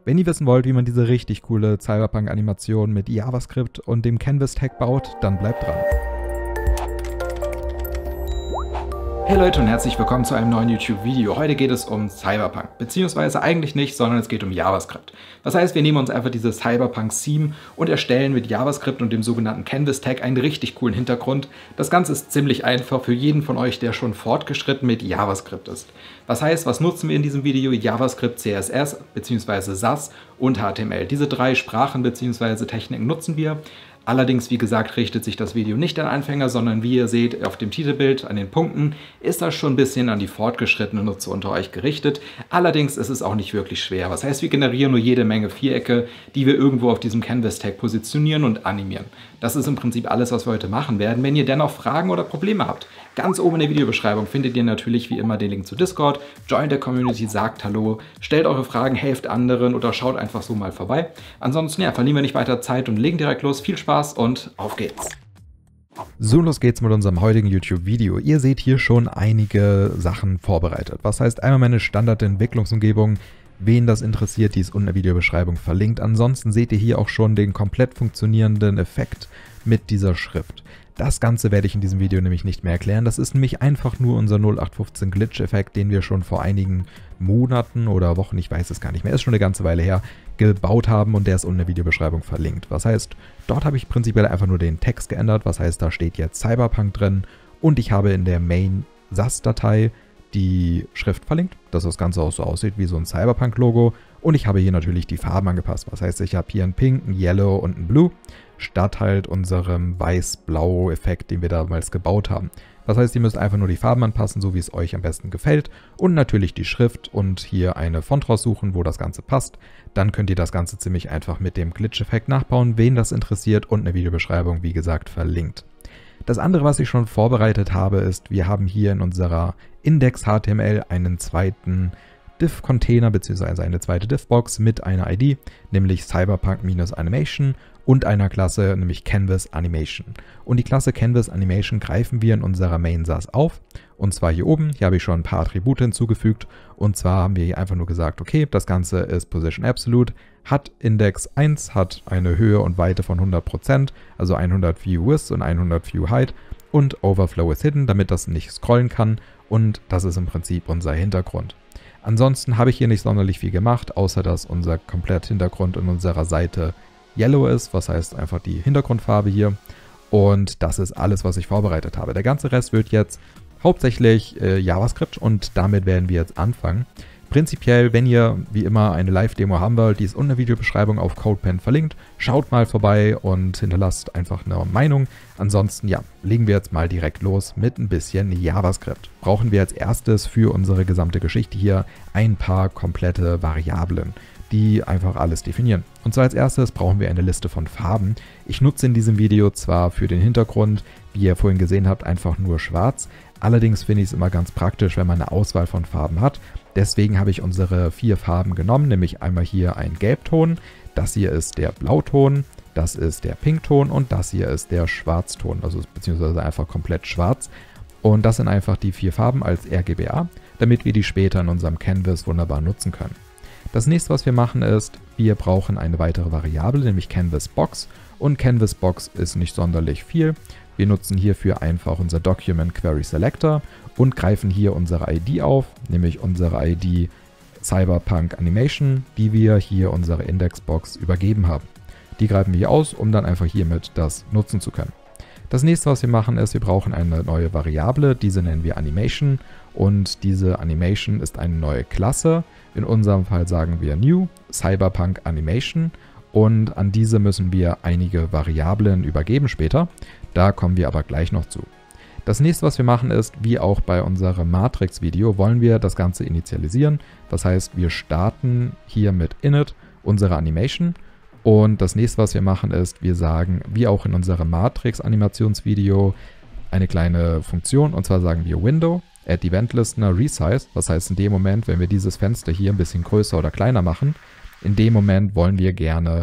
Wenn ihr wissen wollt, wie man diese richtig coole Cyberpunk-Animation mit JavaScript und dem Canvas-Tag baut, dann bleibt dran. Hey Leute und herzlich willkommen zu einem neuen YouTube-Video. Heute geht es um Cyberpunk, beziehungsweise eigentlich nicht, sondern es geht um JavaScript. Das heißt, wir nehmen uns einfach dieses Cyberpunk-Theme und erstellen mit JavaScript und dem sogenannten Canvas-Tag einen richtig coolen Hintergrund. Das Ganze ist ziemlich einfach für jeden von euch, der schon fortgeschritten mit JavaScript ist. Das heißt, was nutzen wir in diesem Video? JavaScript, CSS bzw. Sass und HTML. Diese drei Sprachen bzw. Techniken nutzen wir. Allerdings, wie gesagt, richtet sich das Video nicht an Anfänger, sondern wie ihr seht auf dem Titelbild an den Punkten, ist das schon ein bisschen an die fortgeschrittenen Nutzer unter euch gerichtet. Allerdings ist es auch nicht wirklich schwer. Das heißt, wir generieren nur jede Menge Vierecke, die wir irgendwo auf diesem Canvas-Tag positionieren und animieren. Das ist im Prinzip alles, was wir heute machen werden. Wenn ihr dennoch Fragen oder Probleme habt, ganz oben in der Videobeschreibung findet ihr natürlich wie immer den Link zu Discord. Join der Community, sagt Hallo, stellt eure Fragen, helft anderen oder schaut einfach so mal vorbei. Ansonsten, ja, verlieren wir nicht weiter Zeit und legen direkt los. Viel Spaß und auf geht's! So, los geht's mit unserem heutigen YouTube-Video. Ihr seht hier schon einige Sachen vorbereitet. Was heißt einmal meine Standard-Entwicklungsumgebung. Wen das interessiert, die ist unten in der Videobeschreibung verlinkt. Ansonsten seht ihr hier auch schon den komplett funktionierenden Effekt mit dieser Schrift. Das Ganze werde ich in diesem Video nämlich nicht mehr erklären. Das ist nämlich einfach nur unser 0815 Glitch-Effekt, den wir schon vor einigen Monaten oder Wochen, ich weiß es gar nicht mehr, ist schon eine ganze Weile her, gebaut haben und der ist unten in der Videobeschreibung verlinkt. Was heißt, dort habe ich prinzipiell einfach nur den Text geändert. Was heißt, da steht jetzt Cyberpunk drin und ich habe in der Main-Sass-Datei die Schrift verlinkt, dass das Ganze auch so aussieht wie so ein Cyberpunk-Logo. Und ich habe hier natürlich die Farben angepasst. Was heißt, ich habe hier ein Pink, ein Yellow und ein Blue, statt halt unserem Weiß-Blau-Effekt, den wir damals gebaut haben. Das heißt, ihr müsst einfach nur die Farben anpassen, so wie es euch am besten gefällt. Und natürlich die Schrift und hier eine Font raussuchen, wo das Ganze passt. Dann könnt ihr das Ganze ziemlich einfach mit dem Glitch-Effekt nachbauen. Wen das interessiert und eine Videobeschreibung, wie gesagt, verlinkt. Das andere, was ich schon vorbereitet habe, ist, wir haben hier in unserer Index.html einen zweiten Div-Container bzw. eine zweite Div-Box mit einer ID, nämlich Cyberpunk-Animation und einer Klasse, nämlich Canvas Animation. Und die Klasse Canvas Animation greifen wir in unserer Main-Sass auf. Und zwar hier oben, hier habe ich schon ein paar Attribute hinzugefügt. Und zwar haben wir hier einfach nur gesagt, okay, das Ganze ist Position Absolute, hat Index 1, hat eine Höhe und Weite von 100%, also 100 View Width und 100 View Height und Overflow is hidden, damit das nicht scrollen kann. Und das ist im Prinzip unser Hintergrund. Ansonsten habe ich hier nicht sonderlich viel gemacht, außer dass unser komplett Hintergrund in unserer Seite Yellow ist, was heißt einfach die Hintergrundfarbe hier. Und das ist alles, was ich vorbereitet habe. Der ganze Rest wird jetzt hauptsächlich JavaScript und damit werden wir jetzt anfangen. Prinzipiell, wenn ihr wie immer eine Live-Demo haben wollt, die ist unten in der Videobeschreibung auf CodePen verlinkt. Schaut mal vorbei und hinterlasst einfach eine Meinung. Ansonsten, ja, legen wir jetzt mal direkt los mit ein bisschen JavaScript. Brauchen wir als erstes für unsere gesamte Geschichte hier ein paar komplette Variablen, die einfach alles definieren. Und zwar als erstes brauchen wir eine Liste von Farben. Ich nutze in diesem Video zwar für den Hintergrund, wie ihr vorhin gesehen habt, einfach nur schwarz. Allerdings finde ich es immer ganz praktisch, wenn man eine Auswahl von Farben hat. Deswegen habe ich unsere 4 Farben genommen, nämlich einmal hier ein Gelbton, das hier ist der Blauton, das ist der Pinkton und das hier ist der Schwarzton, also beziehungsweise einfach komplett schwarz. Und das sind einfach die 4 Farben als RGBA, damit wir die später in unserem Canvas wunderbar nutzen können. Das nächste, was wir machen, ist, wir brauchen eine weitere Variable, nämlich CanvasBox. Und CanvasBox ist nicht sonderlich viel. Wir nutzen hierfür einfach unser Document Query Selector und greifen hier unsere ID auf, nämlich unsere ID Cyberpunk Animation, die wir hier unsere Indexbox übergeben haben. Die greifen wir hier aus, um dann einfach hiermit das nutzen zu können. Das nächste, was wir machen, ist, wir brauchen eine neue Variable, diese nennen wir Animation und diese Animation ist eine neue Klasse. In unserem Fall sagen wir New Cyberpunk Animation und an diese müssen wir einige Variablen übergeben später. Da kommen wir aber gleich noch zu. Das nächste, was wir machen, ist, wie auch bei unserem Matrix-Video, wollen wir das Ganze initialisieren. Das heißt, wir starten hier mit init unsere Animation. Und das nächste, was wir machen, ist, wir sagen, wie auch in unserem Matrix-Animationsvideo, eine kleine Funktion. Und zwar sagen wir Window, Add Event Listener, Resize. Das heißt, in dem Moment, wenn wir dieses Fenster hier ein bisschen größer oder kleiner machen, in dem Moment wollen wir gerne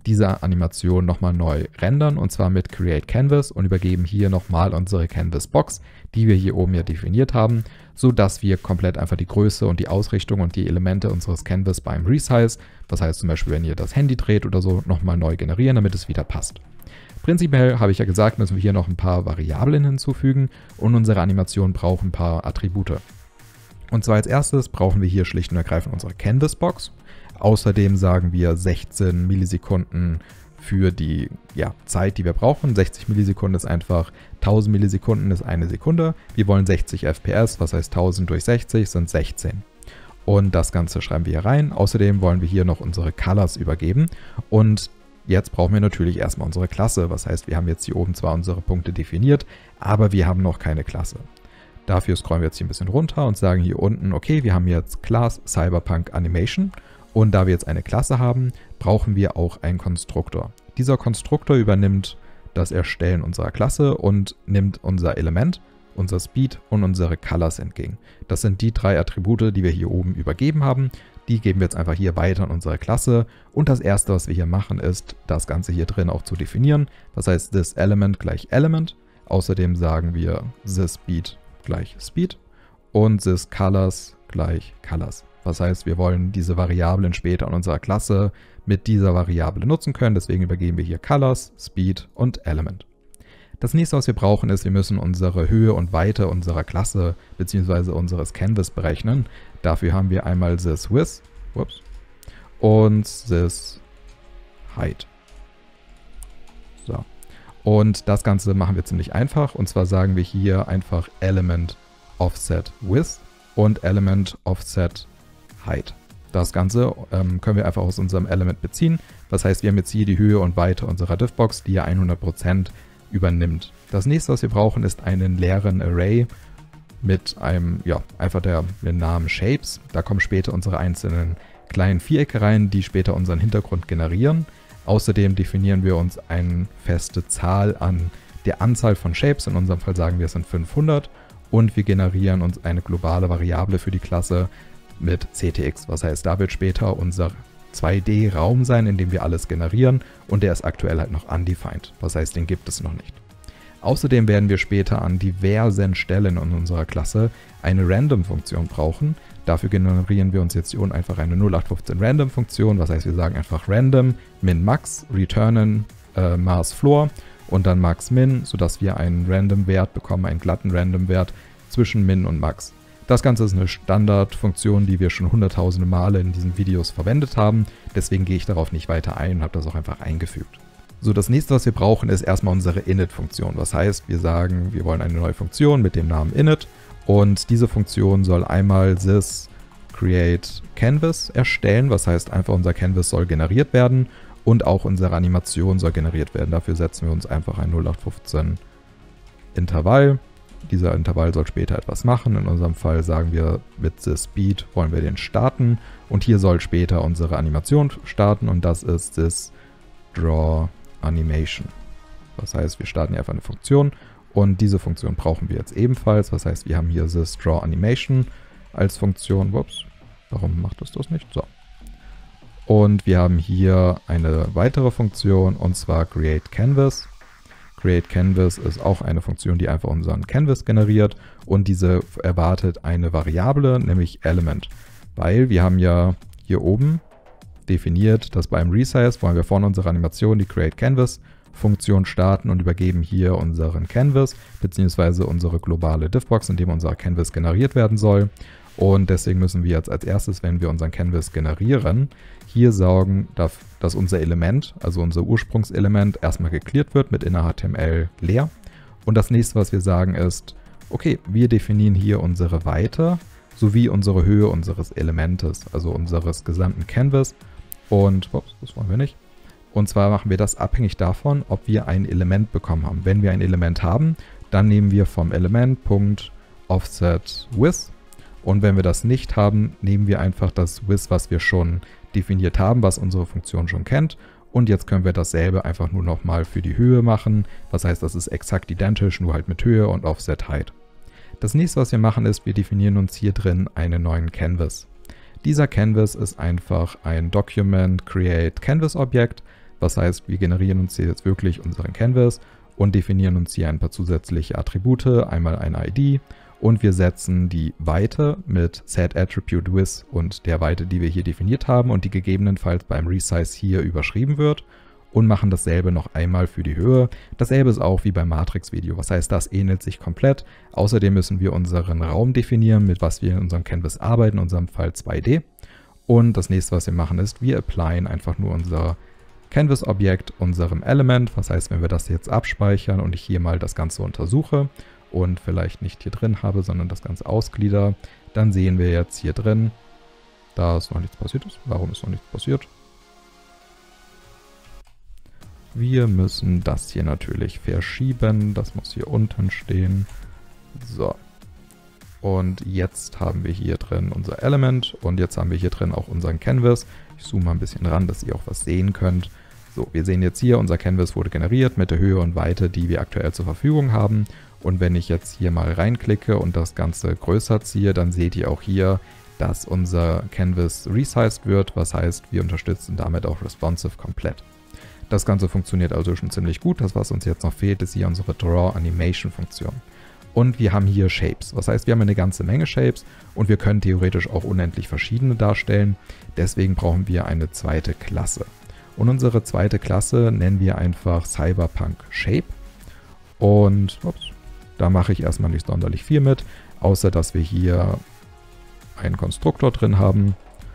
diese Animation nochmal neu rendern, und zwar mit Create Canvas, und übergeben hier nochmal unsere Canvas Box, die wir hier oben ja definiert haben, sodass wir komplett einfach die Größe und die Ausrichtung und die Elemente unseres Canvas beim Resize, das heißt zum Beispiel, wenn ihr das Handy dreht oder so, nochmal neu generieren, damit es wieder passt. Prinzipiell, habe ich ja gesagt, müssen wir hier noch ein paar Variablen hinzufügen und unsere Animation braucht ein paar Attribute. Und zwar als erstes brauchen wir hier schlicht und ergreifend unsere Canvas Box. Außerdem sagen wir 16 Millisekunden für die Zeit, die wir brauchen. 60 Millisekunden ist einfach 1000 Millisekunden ist eine Sekunde. Wir wollen 60 FPS, was heißt 1000 durch 60 sind 16. Und das Ganze schreiben wir hier rein. Außerdem wollen wir hier noch unsere Colors übergeben. Und jetzt brauchen wir natürlich erstmal unsere Klasse. Was heißt, wir haben jetzt hier oben zwar unsere Punkte definiert, aber wir haben noch keine Klasse. Dafür scrollen wir jetzt hier ein bisschen runter und sagen hier unten, okay, wir haben jetzt Class Cyberpunk Animation. Und da wir jetzt eine Klasse haben, brauchen wir auch einen Konstruktor. Dieser Konstruktor übernimmt das Erstellen unserer Klasse und nimmt unser Element, unser Speed und unsere Colors entgegen. Das sind die 3 Attribute, die wir hier oben übergeben haben. Die geben wir jetzt einfach hier weiter in unsere Klasse. Und das erste, was wir hier machen, ist, das Ganze hier drin auch zu definieren. Das heißt, this element gleich element. Außerdem sagen wir this speed gleich speed und this colors gleich colors. Das heißt, wir wollen diese Variablen später in unserer Klasse mit dieser Variable nutzen können. Deswegen übergeben wir hier Colors, Speed und Element. Das nächste, was wir brauchen, ist, wir müssen unsere Höhe und Weite unserer Klasse bzw. unseres Canvas berechnen. Dafür haben wir einmal this width und this height. So. Und das Ganze machen wir ziemlich einfach. Und zwar sagen wir hier einfach Element Offset Width und Element Offset Height. Das Ganze können wir einfach aus unserem Element beziehen. Das heißt, wir haben jetzt hier die Höhe und Weite unserer Diffbox, die ja 100% übernimmt. Das nächste, was wir brauchen, ist einen leeren Array mit einem, einfach den Namen Shapes. Da kommen später unsere einzelnen kleinen Vierecke rein, die später unseren Hintergrund generieren. Außerdem definieren wir uns eine feste Zahl an der Anzahl von Shapes. In unserem Fall sagen wir, es sind 500. Und wir generieren uns eine globale Variable für die Klasse mit CTX. Was heißt, da wird später unser 2D-Raum sein, in dem wir alles generieren, und der ist aktuell halt noch undefined. Das heißt, den gibt es noch nicht. Außerdem werden wir später an diversen Stellen in unserer Klasse eine Random-Funktion brauchen. Dafür generieren wir uns jetzt hier unten einfach eine 0815 Random-Funktion. Das heißt, wir sagen einfach Random min-max, returnen Maß-Floor und dann Max-Min, sodass wir einen Random-Wert bekommen, einen glatten Random-Wert zwischen Min und Max. Das Ganze ist eine Standardfunktion, die wir schon hunderttausende Male in diesen Videos verwendet haben. Deswegen gehe ich darauf nicht weiter ein und habe das auch einfach eingefügt. So, das nächste, was wir brauchen, ist erstmal unsere Init-Funktion. Das heißt, wir sagen, wir wollen eine neue Funktion mit dem Namen Init. Und diese Funktion soll einmal this create canvas erstellen. Was heißt, einfach unser Canvas soll generiert werden. Und auch unsere Animation soll generiert werden. Dafür setzen wir uns einfach ein 0815 Intervall. Dieser Intervall soll später etwas machen. In unserem Fall sagen wir, mit the speed wollen wir den starten. Und hier soll später unsere Animation starten. Und das ist this draw animation. Das heißt, wir starten hier einfach eine Funktion. Und diese Funktion brauchen wir jetzt ebenfalls. Das heißt, wir haben hier this draw animation als Funktion. Ups, warum macht es das nicht? So. Und wir haben hier eine weitere Funktion, und zwar create canvas. Create Canvas ist auch eine Funktion, die einfach unseren Canvas generiert, und diese erwartet eine Variable, nämlich Element. Weil wir haben ja hier oben definiert, dass beim Resize wollen wir von unserer Animation die Create Canvas Funktion starten und übergeben hier unseren Canvas bzw. unsere globale Diffbox, in dem unser Canvas generiert werden soll. Und deswegen müssen wir jetzt als erstes, wenn wir unseren Canvas generieren, hier sorgen, dass unser Element, also unser Ursprungselement, erstmal geklärt wird mit inner.html leer. Und das nächste, was wir sagen, ist, okay, wir definieren hier unsere Weite sowie unsere Höhe unseres Elementes, also unseres gesamten Canvas. Und, ups, das wollen wir nicht. Und zwar machen wir das abhängig davon, ob wir ein Element bekommen haben. Wenn wir ein Element haben, dann nehmen wir vom Element Offset Width. Und wenn wir das nicht haben, nehmen wir einfach das Width, was wir schon definiert haben, was unsere Funktion schon kennt. Und jetzt können wir dasselbe einfach nur nochmal für die Höhe machen. Das heißt, das ist exakt identisch, nur halt mit Höhe und Offset Height. Das nächste, was wir machen, ist, wir definieren uns hier drin einen neuen Canvas. Dieser Canvas ist einfach ein Document Create Canvas Objekt. Was heißt, wir generieren uns hier jetzt wirklich unseren Canvas und definieren uns hier ein paar zusätzliche Attribute, einmal eine ID und wir setzen die Weite mit setAttributeWidth und der Weite, die wir hier definiert haben und die gegebenenfalls beim Resize hier überschrieben wird und machen dasselbe noch einmal für die Höhe. Dasselbe ist auch wie beim Matrix-Video, was heißt, das ähnelt sich komplett. Außerdem müssen wir unseren Raum definieren, mit was wir in unserem Canvas arbeiten, in unserem Fall 2D. Und das nächste, was wir machen, ist, wir applyen einfach nur unser Canvas-Objekt unserem Element. Was heißt, wenn wir das jetzt abspeichern und ich hier mal das Ganze untersuche und vielleicht nicht hier drin habe, sondern das Ganze ausglieder, dann sehen wir jetzt hier drin, dass noch nichts passiert ist. Warum ist noch nichts passiert? Wir müssen das hier natürlich verschieben. Das muss hier unten stehen. So. Und jetzt haben wir hier drin unser Element und jetzt haben wir hier drin auch unseren Canvas. Ich zoome mal ein bisschen ran, dass ihr auch was sehen könnt. So, wir sehen jetzt hier, unser Canvas wurde generiert mit der Höhe und Weite, die wir aktuell zur Verfügung haben. Und wenn ich jetzt hier mal reinklicke und das Ganze größer ziehe, dann seht ihr auch hier, dass unser Canvas resized wird. Was heißt, wir unterstützen damit auch responsive komplett. Das Ganze funktioniert also schon ziemlich gut. Das, was uns jetzt noch fehlt, ist hier unsere Draw Animation Funktion. Und wir haben hier Shapes. Das heißt, wir haben eine ganze Menge Shapes und wir können theoretisch auch unendlich verschiedene darstellen. Deswegen brauchen wir eine zweite Klasse. Und unsere zweite Klasse nennen wir einfach Cyberpunk Shape. Und da mache ich erstmal nicht sonderlich viel mit, außer dass wir hier einen Konstruktor drin haben.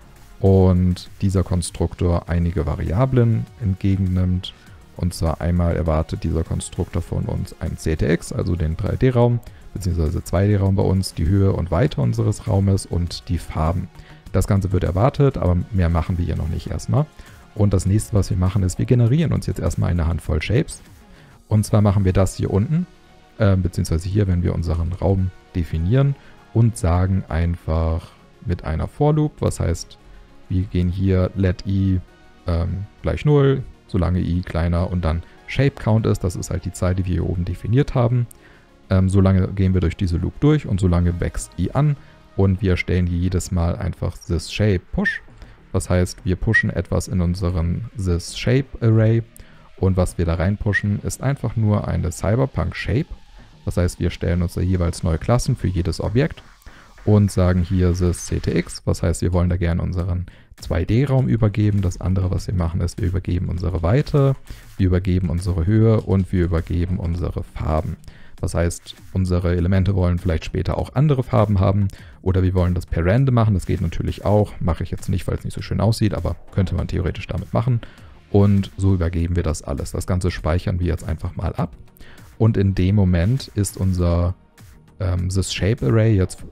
Und dieser Konstruktor einige Variablen entgegennimmt. Und zwar einmal erwartet dieser Konstruktor von uns einen CTX, also den 3D-Raum, beziehungsweise 2D-Raum bei uns, die Höhe und Weite unseres Raumes und die Farben. Das Ganze wird erwartet, aber mehr machen wir hier noch nicht erstmal. Und das nächste, was wir machen, ist, wir generieren uns jetzt erstmal eine Handvoll Shapes. Und zwar machen wir das hier unten, beziehungsweise hier, wenn wir unseren Raum definieren und sagen einfach mit einer For Loop, was heißt, wir gehen hier let i gleich 0, solange i kleiner und dann Shape Count ist, das ist halt die Zahl, die wir hier oben definiert haben. Solange gehen wir durch diese Loop durch und solange wächst i an und wir stellen hier jedes Mal einfach this shape push. Das heißt, wir pushen etwas in unseren this shape Array und was wir da rein pushen, ist einfach nur eine Cyberpunk Shape. Das heißt, wir stellen uns da jeweils neue Klassen für jedes Objekt und sagen hier this CTX, was heißt, wir wollen da gerne unseren 2D-Raum übergeben. Das andere, was wir machen, ist, wir übergeben unsere Weite, wir übergeben unsere Höhe und wir übergeben unsere Farben. Das heißt, unsere Elemente wollen vielleicht später auch andere Farben haben oder wir wollen das per Random machen. Das geht natürlich auch. Mache ich jetzt nicht, weil es nicht so schön aussieht, aber könnte man theoretisch damit machen. Und so übergeben wir das alles. Das Ganze speichern wir jetzt einfach mal ab. Und in dem Moment ist unser this Shape Array jetzt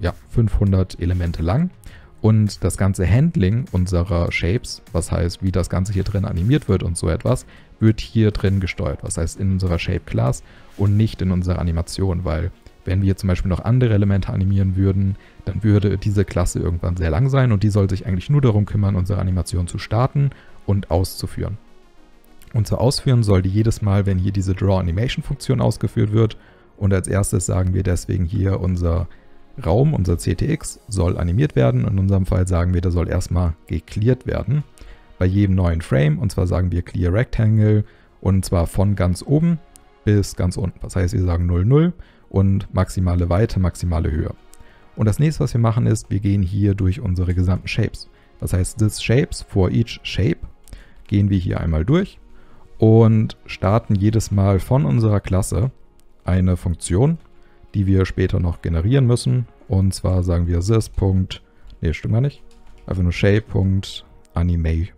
500 Elemente lang. Und das ganze Handling unserer Shapes, was heißt, wie das Ganze hier drin animiert wird und so etwas, wird hier drin gesteuert. Was heißt, in unserer Shape Class und nicht in unserer Animation, weil wenn wir zum Beispiel noch andere Elemente animieren würden, dann würde diese Klasse irgendwann sehr lang sein und die soll sich eigentlich nur darum kümmern, unsere Animation zu starten und auszuführen. Und zu ausführen soll die jedes Mal, wenn hier diese Draw Animation Funktion ausgeführt wird. Und als erstes sagen wir deswegen hier, unser Raum, unser CTX, soll animiert werden. In unserem Fall sagen wir, der soll erstmal gecleared werden. Bei jedem neuen Frame. Und zwar sagen wir Clear Rectangle. Und zwar von ganz oben bis ganz unten. Das heißt, wir sagen 0, 0 und maximale Weite, maximale Höhe. Und das nächste, was wir machen, ist, wir gehen hier durch unsere gesamten Shapes. Das heißt, this Shapes for each Shape gehen wir hier einmal durch und starten jedes Mal von unserer Klasse eine Funktion, die wir später noch generieren müssen. Und zwar sagen wir this. Ne, stimmt gar nicht. Einfach nur shape.animate.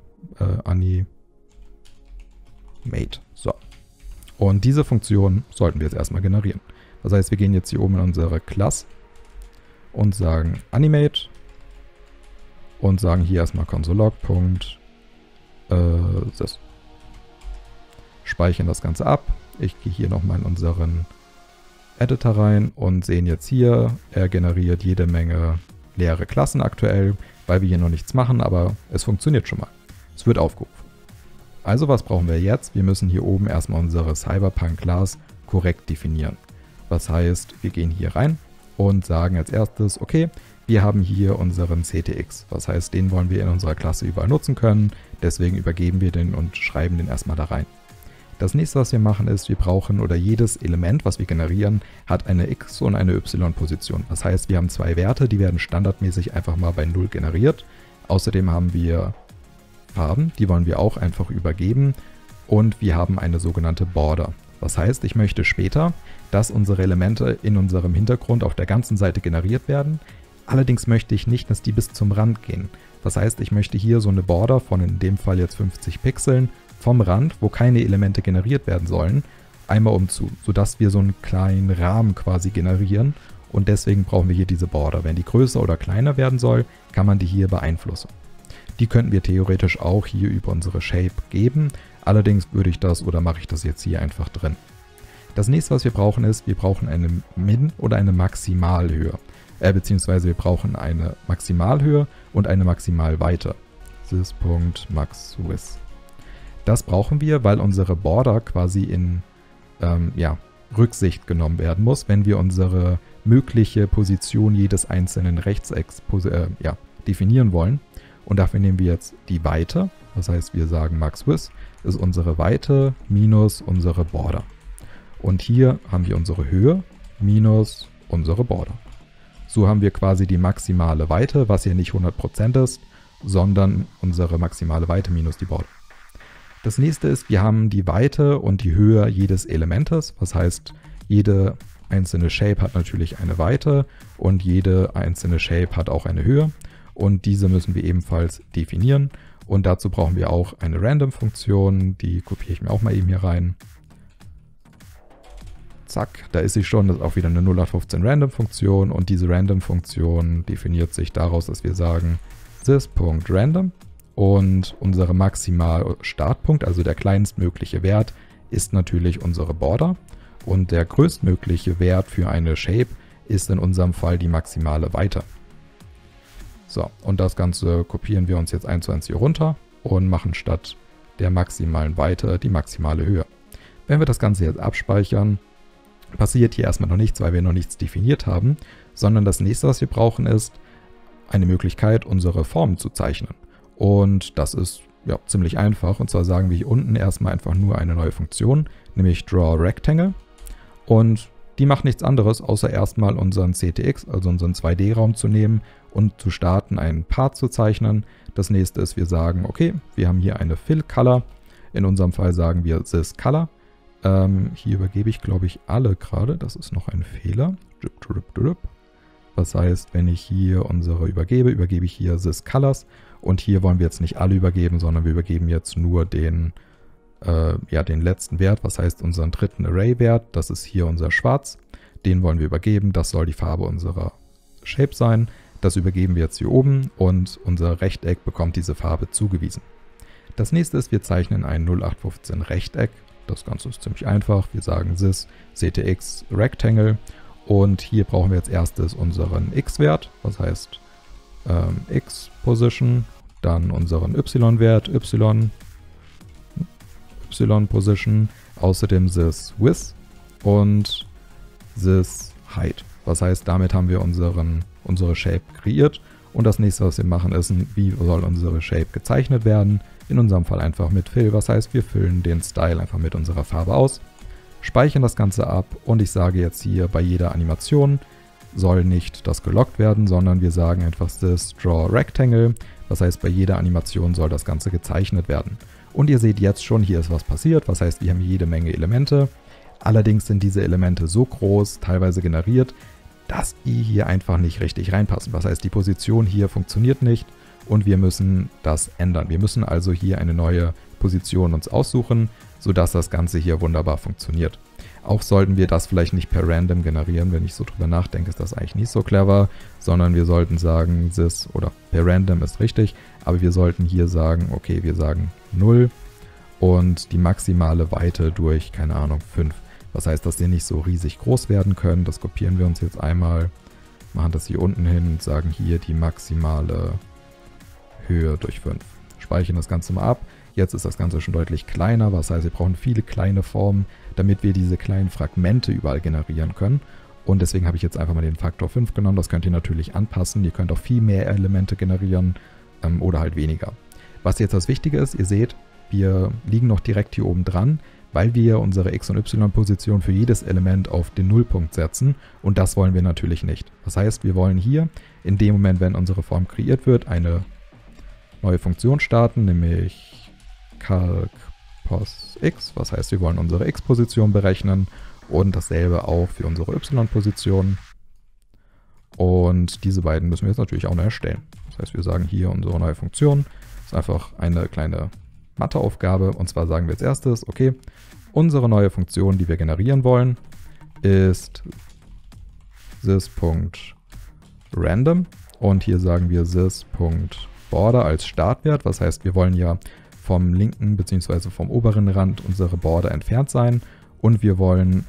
So. Und diese Funktion sollten wir jetzt erstmal generieren. Das heißt, wir gehen jetzt hier oben in unsere Class und sagen animate und sagen hier erstmal console.log.this. Speichern das Ganze ab. Ich gehe hier nochmal in unseren Editor rein und sehen jetzt hier, er generiert jede Menge leere Klassen aktuell, weil wir hier noch nichts machen, aber es funktioniert schon mal. Es wird aufgerufen. Also was brauchen wir jetzt? Wir müssen hier oben erstmal unsere Cyberpunk Class korrekt definieren. Das heißt, wir gehen hier rein und sagen als erstes, okay, wir haben hier unseren CTX. Das heißt, den wollen wir in unserer Klasse überall nutzen können. Deswegen übergeben wir den und schreiben den erstmal da rein. Das nächste, was wir machen, ist, wir brauchen, oder jedes Element, was wir generieren, hat eine X- und eine Y-Position. Das heißt, wir haben zwei Werte, die werden standardmäßig einfach mal bei 0 generiert. Außerdem haben wir Farben, die wollen wir auch einfach übergeben. Und wir haben eine sogenannte Border. Das heißt, ich möchte später, dass unsere Elemente in unserem Hintergrund auf der ganzen Seite generiert werden. Allerdings möchte ich nicht, dass die bis zum Rand gehen. Das heißt, ich möchte hier so eine Border von in dem Fall jetzt 50 Pixeln vom Rand, wo keine Elemente generiert werden sollen, einmal umzu, sodass wir so einen kleinen Rahmen quasi generieren und deswegen brauchen wir hier diese Border. Wenn die größer oder kleiner werden soll, kann man die hier beeinflussen. Die könnten wir theoretisch auch hier über unsere Shape geben, allerdings würde ich das oder mache ich das jetzt hier einfach drin. Das nächste, was wir brauchen ist, wir brauchen eine Min- oder eine Maximalhöhe, beziehungsweise wir brauchen eine Maximalhöhe und eine Maximalweite. This.maxWidth. Das brauchen wir, weil unsere Border quasi in Rücksicht genommen werden muss, wenn wir unsere mögliche Position jedes einzelnen Rechtecks definieren wollen. Und dafür nehmen wir jetzt die Weite, das heißt wir sagen maxWidth ist unsere Weite minus unsere Border. Und hier haben wir unsere Höhe minus unsere Border. So haben wir quasi die maximale Weite, was hier nicht 100% ist, sondern unsere maximale Weite minus die Border. Das nächste ist, wir haben die Weite und die Höhe jedes Elementes. Das heißt, jede einzelne Shape hat natürlich eine Weite und jede einzelne Shape hat auch eine Höhe. Und diese müssen wir ebenfalls definieren. Und dazu brauchen wir auch eine Random-Funktion. Die kopiere ich mir auch mal eben hier rein. Zack, da ist sie schon. Das ist auch wieder eine 0815 Random-Funktion. Und diese Random-Funktion definiert sich daraus, dass wir sagen, this.random. Und unsere Maximal-Startpunkt, also der kleinstmögliche Wert, ist natürlich unsere Border. Und der größtmögliche Wert für eine Shape ist in unserem Fall die maximale Weite. So, und das Ganze kopieren wir uns jetzt 1 zu 1 hier runter und machen statt der maximalen Weite die maximale Höhe. Wenn wir das Ganze jetzt abspeichern, passiert hier erstmal noch nichts, weil wir noch nichts definiert haben, sondern das nächste, was wir brauchen, ist eine Möglichkeit, unsere Formen zu zeichnen. Und das ist ziemlich einfach. Und zwar sagen wir hier unten erstmal einfach nur eine neue Funktion, nämlich drawRectangle. Und die macht nichts anderes, außer erstmal unseren CTX, also unseren 2D-Raum zu nehmen und zu starten, einen Part zu zeichnen. Das nächste ist, wir sagen, okay, wir haben hier eine Fill-Color. In unserem Fall sagen wir this-Color. Hier übergebe ich, glaube ich, alle gerade. Das ist noch ein Fehler. Das heißt, wenn ich hier unsere übergebe, übergebe ich hier this-Colors. Und hier wollen wir jetzt nicht alle übergeben, sondern wir übergeben jetzt nur den letzten Wert, was heißt unseren dritten Array-Wert. Das ist hier unser Schwarz. Den wollen wir übergeben. Das soll die Farbe unserer Shape sein. Das übergeben wir jetzt hier oben und unser Rechteck bekommt diese Farbe zugewiesen. Das nächste ist, wir zeichnen ein 0815 Rechteck. Das Ganze ist ziemlich einfach. Wir sagen this CTX Rectangle und hier brauchen wir jetzt erstes unseren x-Wert, das heißt x-Position, dann unseren y-Wert, y-Position, außerdem this Width und this Height. Das heißt, damit haben wir unsere Shape kreiert und das nächste, was wir machen, ist, wie soll unsere Shape gezeichnet werden? In unserem Fall einfach mit Fill, was heißt, wir füllen den Style einfach mit unserer Farbe aus, speichern das Ganze ab und ich sage jetzt hier, bei jeder Animation soll nicht das gelockt werden, sondern wir sagen einfach this drawRectangle, das heißt, bei jeder Animation soll das Ganze gezeichnet werden. Und ihr seht jetzt schon, hier ist was passiert, was heißt, wir haben jede Menge Elemente. Allerdings sind diese Elemente so groß, teilweise generiert, dass die hier einfach nicht richtig reinpassen. Das heißt, die Position hier funktioniert nicht und wir müssen das ändern. Wir müssen also hier eine neue Position uns aussuchen, sodass das Ganze hier wunderbar funktioniert. Auch sollten wir das vielleicht nicht per Random generieren. Wenn ich so drüber nachdenke, ist das eigentlich nicht so clever, sondern wir sollten sagen, this oder per Random ist richtig, aber wir sollten hier sagen, okay, wir sagen 0 und die maximale Weite durch, keine Ahnung, 5. Das heißt, dass die nicht so riesig groß werden können. Das kopieren wir uns jetzt einmal, machen das hier unten hin und sagen hier die maximale Höhe durch 5. Speichern das Ganze mal ab. Jetzt ist das Ganze schon deutlich kleiner, was heißt, wir brauchen viele kleine Formen, damit wir diese kleinen Fragmente überall generieren können. Und deswegen habe ich jetzt einfach mal den Faktor 5 genommen. Das könnt ihr natürlich anpassen. Ihr könnt auch viel mehr Elemente generieren oder halt weniger. Was jetzt das Wichtige ist, ihr seht, wir liegen noch direkt hier oben dran, weil wir unsere X- und Y-Position für jedes Element auf den Nullpunkt setzen. Und das wollen wir natürlich nicht. Das heißt, wir wollen hier in dem Moment, wenn unsere Form kreiert wird, eine neue Funktion starten, nämlich calc_pos_x. Was heißt, wir wollen unsere X-Position berechnen. Und dasselbe auch für unsere Y-Position. Und diese beiden müssen wir jetzt natürlich auch noch erstellen. Das heißt, wir sagen hier unsere neue Funktion. Das ist einfach eine kleine Matheaufgabe. Und zwar sagen wir als erstes, okay, unsere neue Funktion, die wir generieren wollen, ist sys.random. Und hier sagen wir sys.border als Startwert. Was heißt, wir wollen ja vom linken bzw. vom oberen Rand unsere Border entfernt sein. Und wir wollen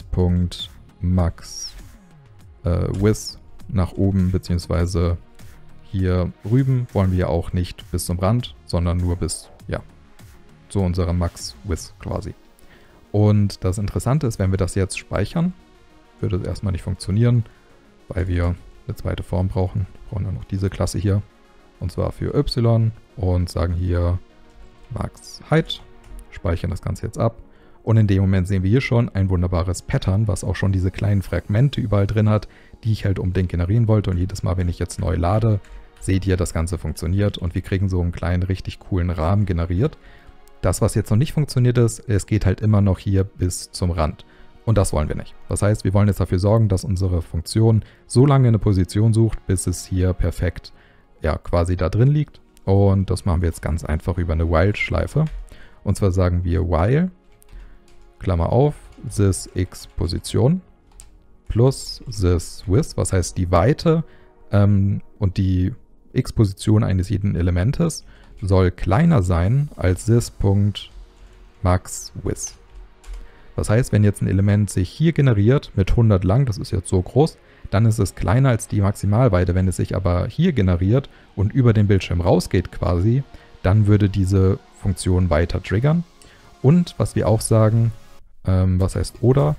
sys.max_width nach oben, beziehungsweise hier rüben wollen wir auch nicht bis zum Rand, sondern nur bis, ja, zu unserer Max_width quasi. Und das Interessante ist, wenn wir das jetzt speichern, würde es erstmal nicht funktionieren, weil wir eine zweite Form brauchen. Wir brauchen ja noch diese Klasse hier, und zwar für y und sagen hier Max_height, speichern das Ganze jetzt ab. Und in dem Moment sehen wir hier schon ein wunderbares Pattern, was auch schon diese kleinen Fragmente überall drin hat, die ich halt unbedingt generieren wollte. Und jedes Mal, wenn ich jetzt neu lade, seht ihr, das Ganze funktioniert und wir kriegen so einen kleinen, richtig coolen Rahmen generiert. Das, was jetzt noch nicht funktioniert ist, es geht halt immer noch hier bis zum Rand. Und das wollen wir nicht. Das heißt, wir wollen jetzt dafür sorgen, dass unsere Funktion so lange eine Position sucht, bis es hier perfekt, ja, quasi da drin liegt. Und das machen wir jetzt ganz einfach über eine While-Schleife. Und zwar sagen wir while, Klammer auf, sys_x_Position plus sys_width, was heißt die Weite und die x-Position eines jeden Elementes soll kleiner sein als sys.max_width. Das heißt, wenn jetzt ein Element sich hier generiert mit 100 lang, das ist jetzt so groß, dann ist es kleiner als die Maximalweite. Wenn es sich aber hier generiert und über den Bildschirm rausgeht quasi, dann würde diese Funktion weiter triggern. Und was wir auch sagen, was heißt oder,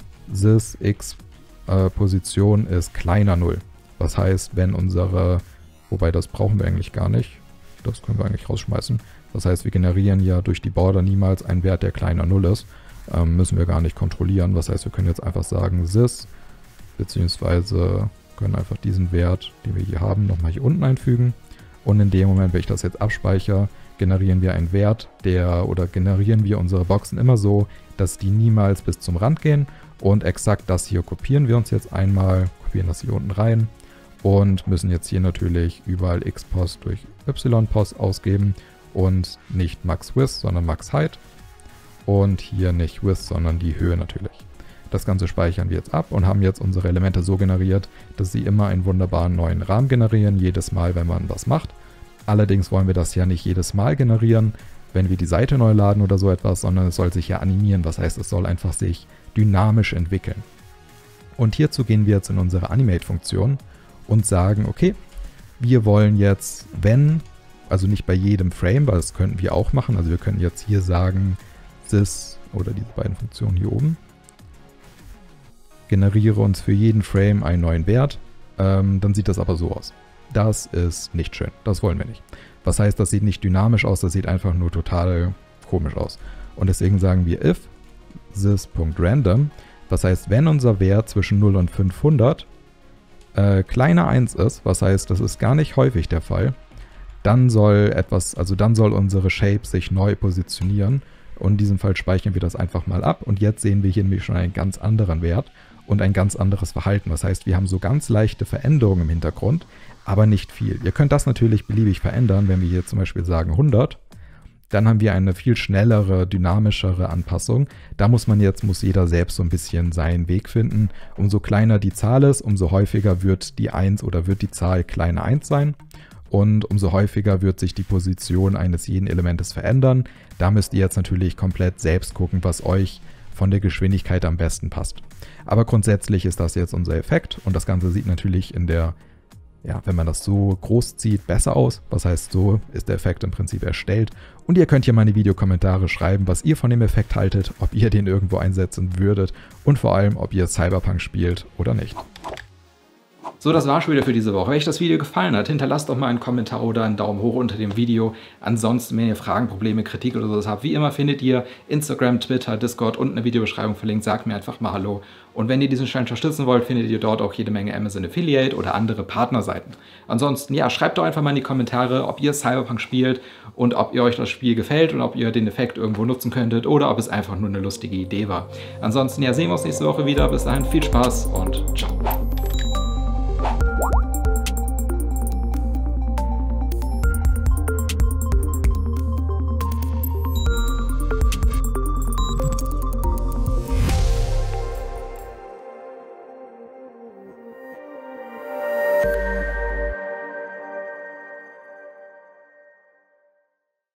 sys_x_Position ist kleiner 0. Das heißt, wenn unsere, wobei das brauchen wir eigentlich gar nicht, das können wir eigentlich rausschmeißen. Das heißt, wir generieren ja durch die Border niemals einen Wert, der kleiner 0 ist. Müssen wir gar nicht kontrollieren. Das heißt, wir können jetzt einfach sagen sys, beziehungsweise können einfach diesen Wert, den wir hier haben, nochmal hier unten einfügen. Und in dem Moment, wenn ich das jetzt abspeichere, generieren wir einen Wert, generieren wir unsere Boxen immer so, dass die niemals bis zum Rand gehen. Und exakt das hier kopieren wir uns jetzt einmal, kopieren das hier unten rein und müssen jetzt hier natürlich überall xPos durch yPos ausgeben und nicht Max_width, sondern Max_height. Und hier nicht Width, sondern die Höhe natürlich. Das Ganze speichern wir jetzt ab und haben jetzt unsere Elemente so generiert, dass sie immer einen wunderbaren neuen Rahmen generieren, jedes Mal, wenn man was macht. Allerdings wollen wir das ja nicht jedes Mal generieren, wenn wir die Seite neu laden oder so etwas, sondern es soll sich ja animieren. Das heißt, es soll einfach sich dynamisch entwickeln. Und hierzu gehen wir jetzt in unsere Animate-Funktion und sagen, okay, wir wollen jetzt, wenn, also nicht bei jedem Frame, weil das könnten wir auch machen, also wir können jetzt hier sagen, sys oder diese beiden Funktionen hier oben, generiere uns für jeden Frame einen neuen Wert, dann sieht das aber so aus. Das ist nicht schön, das wollen wir nicht. Was heißt, das sieht nicht dynamisch aus, das sieht einfach nur total komisch aus. Und deswegen sagen wir if sys.random, was heißt, wenn unser Wert zwischen 0 und 500 kleiner 1 ist, was heißt, das ist gar nicht häufig der Fall, dann soll unsere Shape sich neu positionieren. Und in diesem Fall speichern wir das einfach mal ab. Und jetzt sehen wir hier nämlich schon einen ganz anderen Wert und ein ganz anderes Verhalten. Das heißt, wir haben so ganz leichte Veränderungen im Hintergrund, aber nicht viel. Ihr könnt das natürlich beliebig verändern, wenn wir hier zum Beispiel sagen 100. Dann haben wir eine viel schnellere, dynamischere Anpassung. Da muss jeder selbst so ein bisschen seinen Weg finden. Umso kleiner die Zahl ist, umso häufiger wird die 1 oder wird die Zahl kleiner 1 sein. Und umso häufiger wird sich die Position eines jeden Elementes verändern. Da müsst ihr jetzt natürlich komplett selbst gucken, was euch von der Geschwindigkeit am besten passt. Aber grundsätzlich ist das jetzt unser Effekt und das Ganze sieht natürlich in der ja, wenn man das so groß zieht, besser aus. Was heißt, so ist der Effekt im Prinzip erstellt. Und ihr könnt hier mal in die Videokommentare schreiben, was ihr von dem Effekt haltet, ob ihr den irgendwo einsetzen würdet und vor allem, ob ihr Cyberpunk spielt oder nicht. So, das war schon wieder für diese Woche. Wenn euch das Video gefallen hat, hinterlasst doch mal einen Kommentar oder einen Daumen hoch unter dem Video. Ansonsten, wenn ihr Fragen, Probleme, Kritik oder sowas habt, wie immer findet ihr Instagram, Twitter, Discord und eine Videobeschreibung verlinkt. Sagt mir einfach mal Hallo. Und wenn ihr diesen Channel unterstützen wollt, findet ihr dort auch jede Menge Amazon Affiliate oder andere Partnerseiten. Ansonsten, ja, schreibt doch einfach mal in die Kommentare, ob ihr Cyberpunk spielt und ob ihr euch das Spiel gefällt und ob ihr den Effekt irgendwo nutzen könntet oder ob es einfach nur eine lustige Idee war. Ansonsten, ja, sehen wir uns nächste Woche wieder. Bis dahin, viel Spaß und ciao.